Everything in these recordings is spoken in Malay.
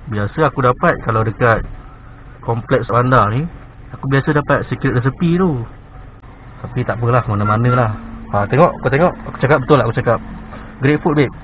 Biasa aku dapat kalau dekat kompleks bandar ni, aku biasa dapat secret recipe tu. Tapi tak apalah, mana-mana lah. Tengok, kau tengok. Aku cakap betul lah, aku cakap great food, babe.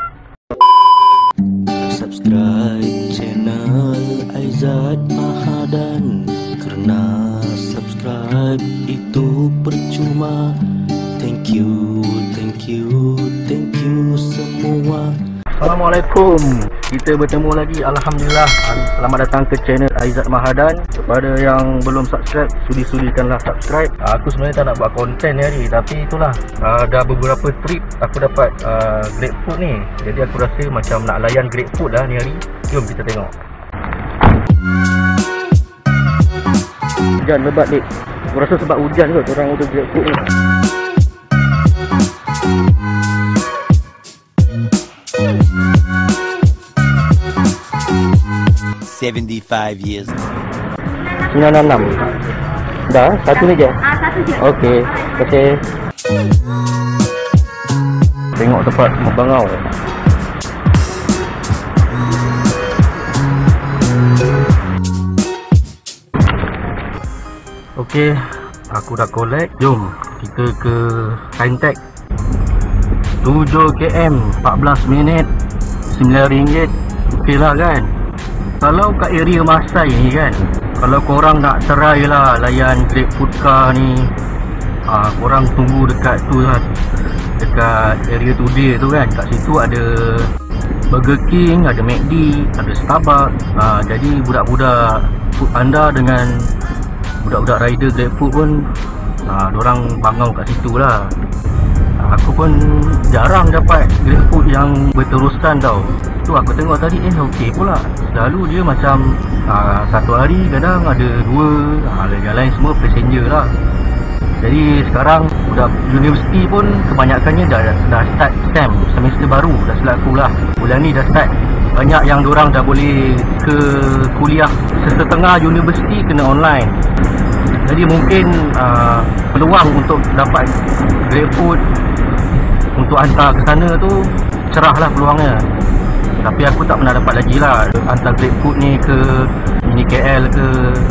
Subscribe channel Aizat Mahadan, kerana subscribe itu percuma. Thank you, thank you, thank you semua. Assalamualaikum. Kita bertemu lagi, alhamdulillah. Selamat datang ke channel Aizat Mahadan. Kepada yang belum subscribe, sudi-sudikanlah subscribe. Aku sebenarnya tak nak buat konten ni hari, tapi itulah, ada beberapa trip aku dapat great food ni. Jadi aku rasa macam nak layan great food lah ni hari. Jom kita tengok. Hujan lebat, dek. Aku rasa sebab hujan kot orang order great food ni. 75 years. 966. Dah, satu ni je? Satu je. Okey, terima kasih. Tengok tempat membangau. Okey, aku dah collect. Jom kita ke Saintech. 7 km 14 minit, RM9. Okey lah kan. Kalau kat area Masai ni kan, kalau korang nak try lah layan great food car ni, korang tunggu dekat tu lah, dekat area Today tu kan. Kat situ ada Burger King, ada McD, ada Starbucks. Jadi budak-budak food panda dengan budak-budak rider great food pun diorang bangau kat situ lah. Aku pun jarang dapat great food yang berterusan tau. Tu aku tengok tadi, okey pula. Selalu dia macam satu hari kadang ada dua, yang lain semua passenger lah. Jadi sekarang budak universiti pun kebanyakannya dah start STEM, semester baru, dah silap aku lah. Bulan ni dah start. Banyak yang diorang dah boleh ke kuliah setengah universiti kena online. Jadi mungkin peluang untuk dapat great food untuk hantar ke sana tu cerah lah peluangnya. Tapi aku tak pernah dapat lagi lah hantar great food ni ke Mini KL ke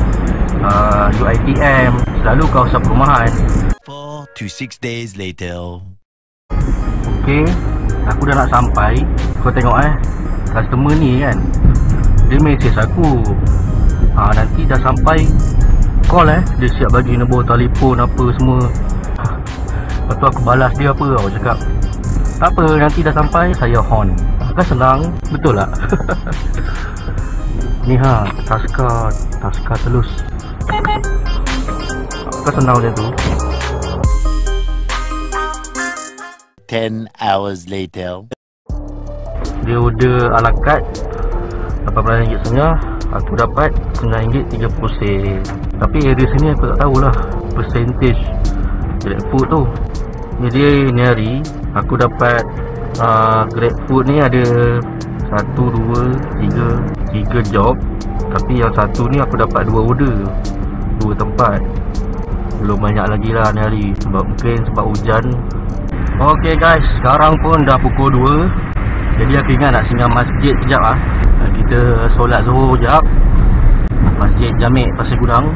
UiTM, selalu kawasan perumahan. 4 to 6 days later. Okey, aku dah nak sampai. Kau tengok customer ni kan, dia message aku, nanti dah sampai call dia siap bagi nombor telefon apa semua. Lepas tu aku balas dia apa, aku cakap tak apa, nanti dah sampai saya horn. Kan senang, betul tak? Ni Taska telus. Kan senang macam tu. 10 hours later. Dia order ala carte RM18 setengah. Aku dapat RM9.30. Tapi area sini aku tak tahulah percentage great food tu. Jadi ni hari aku dapat great food ni ada 1, 2, 3 job. Tapi yang satu ni aku dapat 2 order, 2 tempat. Belum banyak lagi lah ni hari, mungkin sebab hujan. Ok guys, sekarang pun dah pukul 2. Jadi aku ingat nak singgah masjid sekejap lah. Kita solat Zuhur sekejap, Masjid Jamik Pasir Gudang.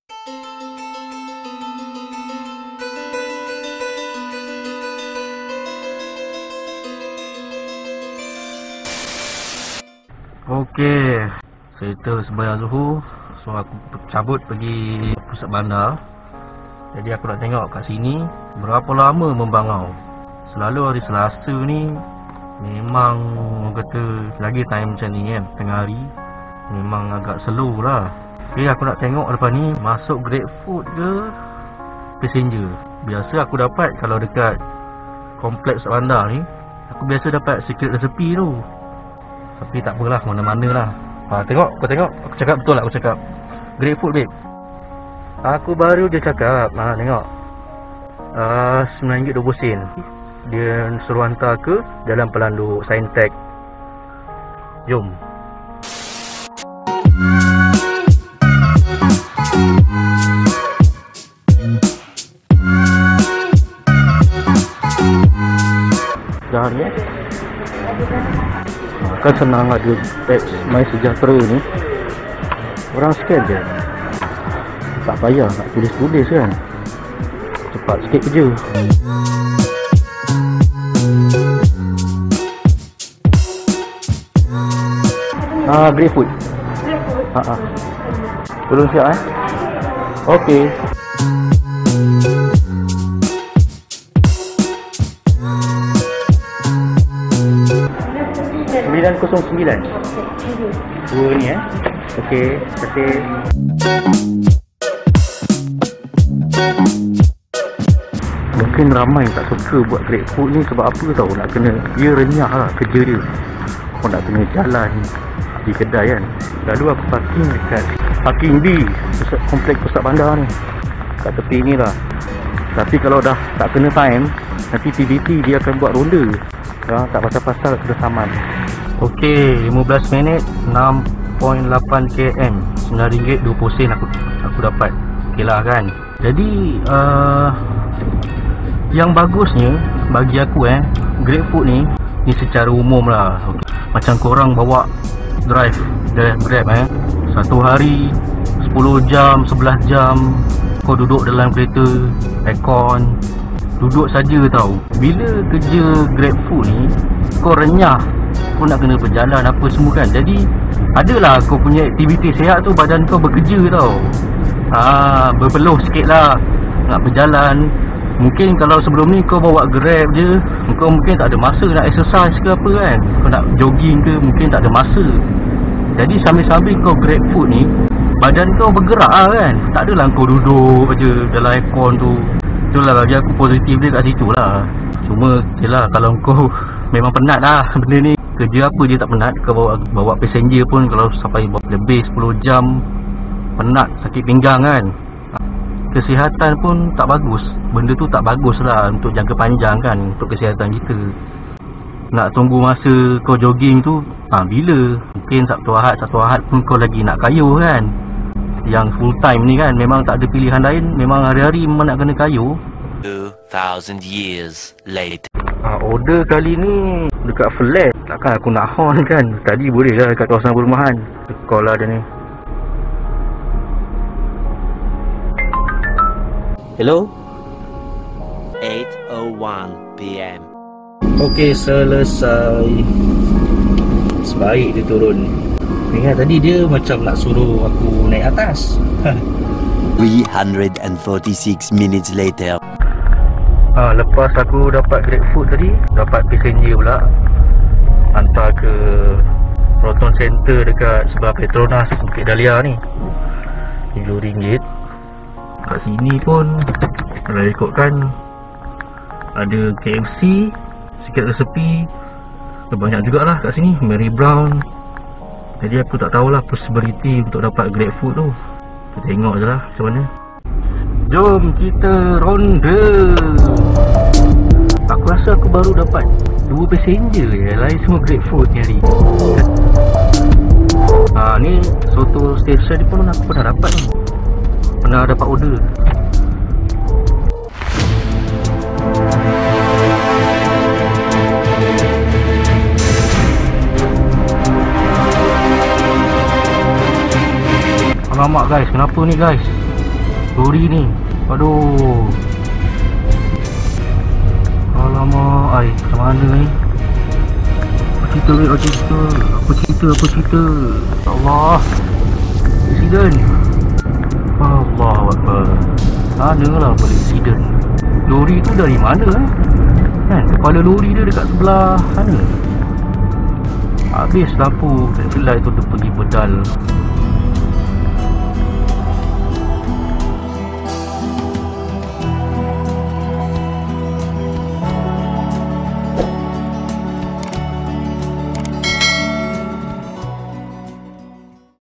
Okey, settle sembahyang Zuhur. So aku cabut pergi pusat bandar. Jadi aku nak tengok kat sini berapa lama membangau. Selalu hari Selasa ni memang orang kata lagi time macam ni kan, tengah hari memang agak slow lah. Okay, aku nak tengok lepas ni masuk great food ke passenger. Biasa aku dapat kalau dekat kompleks bandar ni, aku biasa dapat secret recipe tu. Tapi tak apalah, mana-mana lah. Tengok, kau tengok. Aku cakap betul lah, aku cakap great food, babe. Aku baru je cakap. Tengok, RM9.20. Dia suruh hantar ke Jalan Pelanduk Saintech. Jom. Dah ni Kan senang ada teks My Sejahtera ni. Orang scan je. Tak payah nak tulis-tulis kan. Cepat sikit kerja. GrabFood. Tolong siap Okey. $909. Dua ni Okey, terima kasih. Mungkin ramai tak suka buat GrabFood ni sebab apa tahu, nak kena, dia renyah lah kerja dia. Kau nak kena jalan di kedai kan. Lalu aku parking dekat parking B kompleks pusat bandar ni, kat tepi ni lah. Tapi kalau dah tak kena time, nanti TBT dia akan buat ronda. Tak pasal-pasal kena saman. Okey, 15 minit 6.8 km, RM9.20 aku dapat. Okey lah kan. Jadi yang bagusnya bagi aku GrabFood ni secara umum lah. Okay. Macam korang bawa Grab satu hari 10 jam 11 jam kau duduk dalam kereta aircon, duduk saja tau. Bila kerja GrabFood ni kau renyah, kau nak kena berjalan apa semua kan. Jadi adalah kau punya aktiviti sihat tu, badan kau bekerja tau. Berpeluh sikit lah nak berjalan. Mungkin kalau sebelum ni kau bawa Grab je, kau mungkin tak ada masa nak exercise ke apa kan. Kau nak jogging ke, mungkin tak ada masa. Jadi sambil-sambil kau GrabFood ni, badan kau bergerak lah kan. Tak adalah kau duduk je dalam aircon tu. Itulah bagi aku positif dia kat situ lah. Cuma yelah, kalau kau memang penat lah benda ni. Kerja apa je tak penat. Kau bawa passenger pun kalau sampai lebih 10 jam, penat, sakit pinggang kan. Kesihatan pun tak bagus. Benda tu tak bagus lah untuk jangka panjang kan, untuk kesihatan kita. Nak tunggu masa kau jogging tu bila? Mungkin Sabtu Ahad pun kau lagi nak kayuh kan. Yang full time ni kan memang tak ada pilihan lain, memang hari-hari memang nak kena kayuh. 2000 years later. Order kali ni dekat flat. Takkan aku nak horn kan. Tadi boleh lah dekat kawasan perumahan. Call lah dia ni. Hello? 8:01 PM. Okey, selesai. Sebaik dia turun. Ingat tadi dia macam nak suruh aku naik atas. 346 minutes later. Lepas aku dapat GrabFood tadi, dapat passenger pula, hantar ke Proton Center dekat sebelah Petronas Bukit Dahlia ni. RM7. Kat sini pun kalau ikutkan ada KFC, sikit resepi, banyak jugalah kat sini, Mary Brown. Jadi aku tak tahulah possibility untuk dapat GrabFood tu. Kita tengok je lah macam mana. Jom kita ronda. Aku rasa aku baru dapat 2 passenger je, lain semua GrabFood ni hari. Ni Soto Station ni pun aku pernah dapat ni. Pernah dapat order. Alamak guys, kenapa ni guys? Lori ni, aduh. Alamak, macam mana ni? Apa cerita? Allah, accident. Allahu Akbar. Adalah boleh accident. Lori tu dari mana kan? Kepala lori dia dekat sebelah sana. Habis lampu light tu dia pergi bedal.